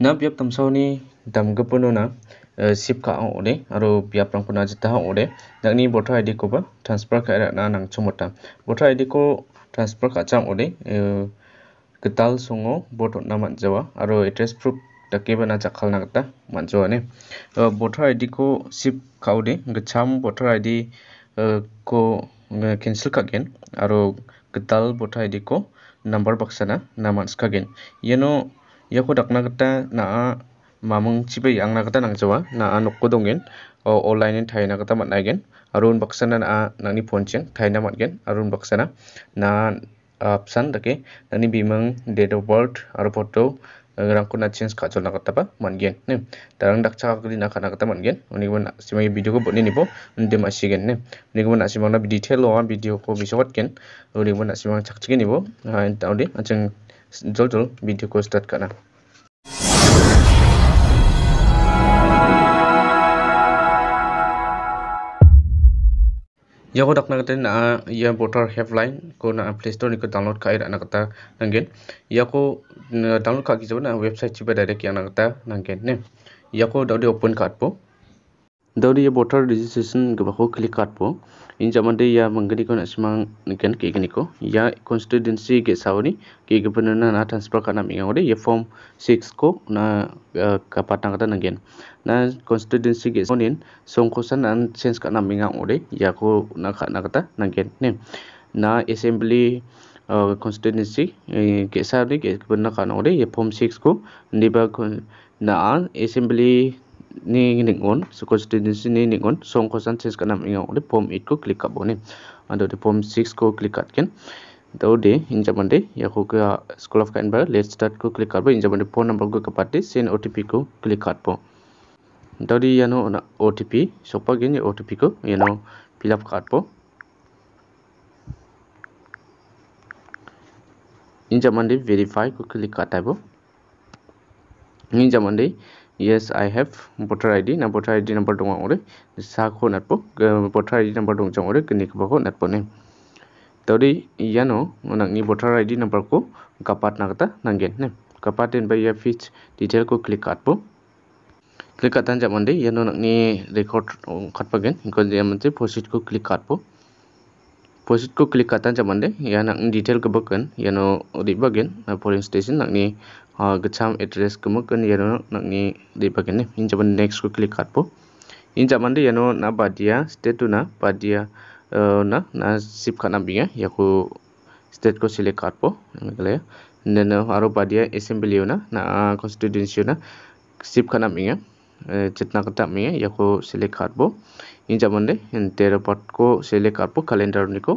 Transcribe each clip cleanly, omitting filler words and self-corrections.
Na biap tamsauni damgipano na sip ka ode aro biap rangkona jita ode nangni voter ID ko ba transfer ka na nang chomota voter ID ko transfer ka chang ode gital songo vote na manjawa aro address proof dakeba na jakhal na gita manjawa ne voter ID ko sip ka ode gicham voter ID ko cancel ka gen aro gital voter ID ko number baksana na manska gen yeno yako dakna gita na mamung chibai angna gita nangjawa na nokko dongen online thaina gita man·aigen aro unbaksana na nangni phone ching thaina man·gen aro unbaksana na apsan dake nangni bimang date of birth aro photo rangko na change kajolna gita ba man·gen ne darang dakchakakri na kana gita man·gen unigimin simai video ko botni nibo undem asigen ne unigimin asimang na detail lo video ko bisawatgen unigimin asimang chakchigen nibo taudi achang jol video ko start kana yako dakna gita na ya voter helpline ko na play store ni ko download ka ira na gita nanggen yako download ka kijaba na website chiba direct yang na gita nanggen ne yako daudi open card po daudi ya voter registration gabako click card po in jamande ya manggani ko na simang nanggen ke gani ko ya constituency ge sauni ke gabana na transfer kana minga ode ya form 6 ko na kapatang gita nanggen na constituency ge sonin songkosan an change kana minga ode yako na gita nanggen ne na assembly constituency ge sauni ge gabana kana ode ya form 6 ko niba na assembly ni ningon so constituency ni ningon songkosan change kana minga ode form 8 ko click kabone ado de form 6 ko click katken daude injamande yako ka school of Canberra let's start ko click karbo injamande phone number ko kapate send OTP ko click karbo daudi yano na OTP sopa gen OTP ko yano fill up karbo injamande verify ko click katabo injamande yes I have voter ID na voter ID number dong ore sa ko natpo voter ID number dong jong ore kini ko ko natpo ne tadi yano nangni voter ID number ko kapat na gita nanggen ne kapatin ba ya fetch detail ko click katpo click katan jamande yano nangni record katpagen ko jamante proceed ko click katpo proceed ko click katan jamande ya nang detail ko bakan yano ribagen polling station nangni gacham address kemukan yano nangni ribagen ne injaban next ko click katpo injamande yano na badia state tu na badia na sip kana binga yaku state ko select katpo ngale neno aro badia assembly na constituency na sip kana binga chitna kata binga yaku select katpo injamande entero part ko select katpo calendar niko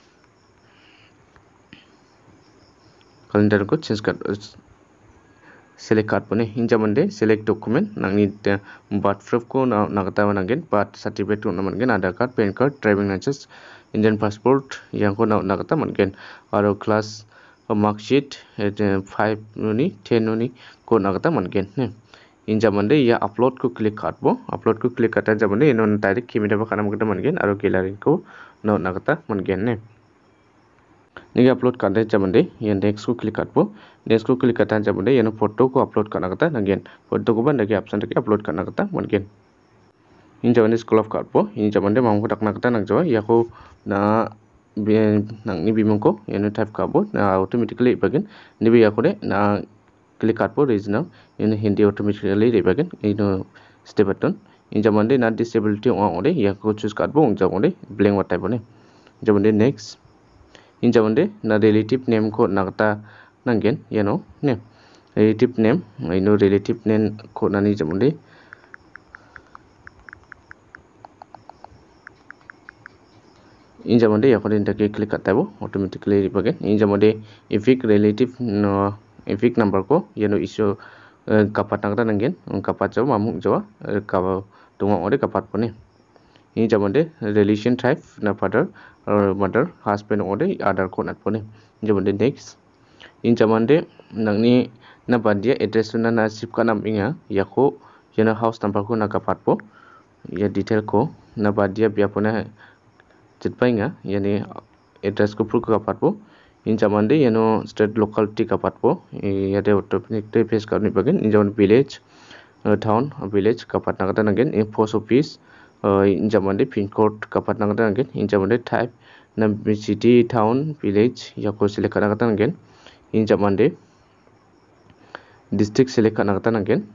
calendar ko change kat select card pone injamande select document nangni birth proof ko nagata mananggen birth certificate ko namangen Aadhaar card PAN card driving license Indian passport yang ko nagata mangen aro class mark sheet 5 ni 10 ni ko nagata mangen ne injamande ya upload ko click karbo upload ko click kata jamande ino direct kimida ba kana magata mangen aro gallery ko nagata mangen ne ni upload kande jamande ya next ko click karbo next ko click kata jamande ya photo ko upload kana gata nanggen photo ko ba ndagi option dake upload kana gata mangen in jamande school of karbo in jamande mamko dakna gata nangjawa yako na nangni bimangko ya type karbo na automatically bagen nibi yakore na click karbo regional in hindi automatically rebagen ino step button in jamande na disability ode yako choose karbo jamande blank wat type ne jamande next in jamande na relative name ko nagata nanggen yano ne relative name ino relative name ko nani jamande in jamande yakore ndake click katabo automatically rebagen in jamande effic relative no effic number ko yano iso kapat nagata nanggen kapat jawa mamuk jawa kawa tunga ode kapat pone in jamande relation type na father or mother husband ode Aadhaar ko nat pone jamande next in jamande nangni na badia address na sip kana minga yako yana house number ko na kapat po ya detail ko na badia biapona chitpainga yani address ko pru kapat po Injamande state locality kapatpo yate automatic face karni bagin injaman village town village kapat nagata nangin in post office injamande pin code kapat nagata nangin injamande type na city town village yako select nagata nangin injamande district select nagata nangin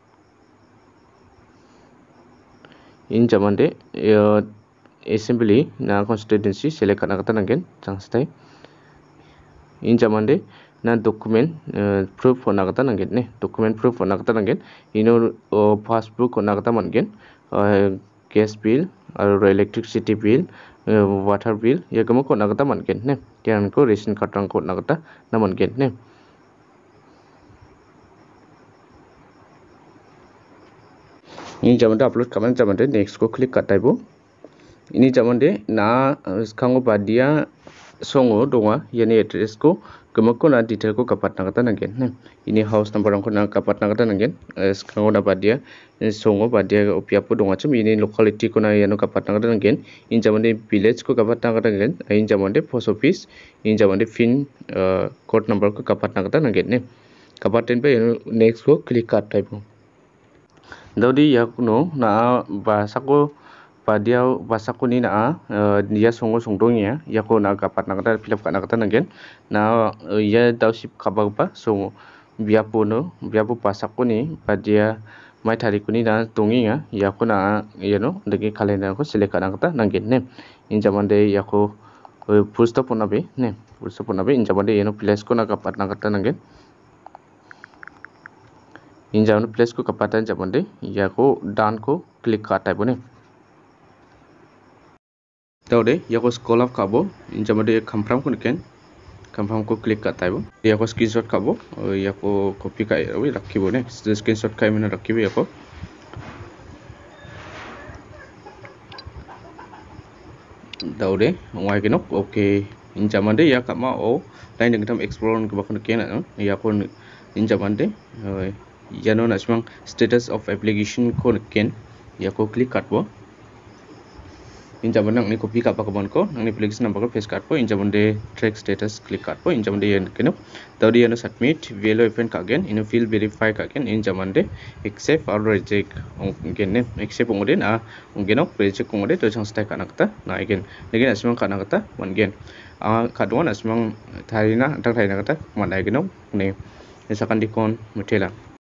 injamande assembly na constituency select nagata nangin changstai injamande na document proof nagata nangin ne document proof nagata nangin passbook nagata mangin gas bill or electricity bill water bill yagamo ko nagata mangin ne kyan ko ration card ko nagata na mangin ne ini jamande upload kaman jamande next ko click kataibo ini jamande na kango badia songo donga yani address ko gemako na detail ko kapat nagata nangin ne ini house number ko na kapat nagata nangin kango na badia songo badia opiapo donga chum ini locality ko na yano kapat nagata nangin in jamande village ko kapat nagata nangin in jamande post office in jamande pin code number ko kapat nagata nangin ne kapaten pe next ko click kataibo daudi yakuno na basako Padiau basaku ni na dia songo songdongnya yako na kapat nagata filap kat nagata nanggen na ya dausip kabagpa songo biapo basaku ni padia mai tariku ni na tonginga yako na degi kalender ko select kat nagata nanggen ne injamande yako full stop onabe ne full stop onabe injamande place ko na kapat nagata nanggen injamande place ko kapatan jamande yako dan ko click katai bone Taude yako scroll up kabo injamade kampram ko niken kampram ko click kataibo yako screenshot kabo yako copy kai rakhibo ne screenshot kai mena rakhibo yako daude ngwai kenok okay injamande ya kama o lain dengan explore ke bakon ken yako injamande yano nasmang status of application ko ken yako click katbo injamande ni copy kapa kabon ko ni application number ko paste katpo injamande track status click katpo injamande yen keno tawdi yano submit velo event kagen ino field verify kagen injamande accept or reject ongene accept ongoden ongeno reject ongode to chang stai kanakta na again again asmang kanakta ongen kadwan asmang tharina tak tharina kata mandai geno ne sakan dikon mutela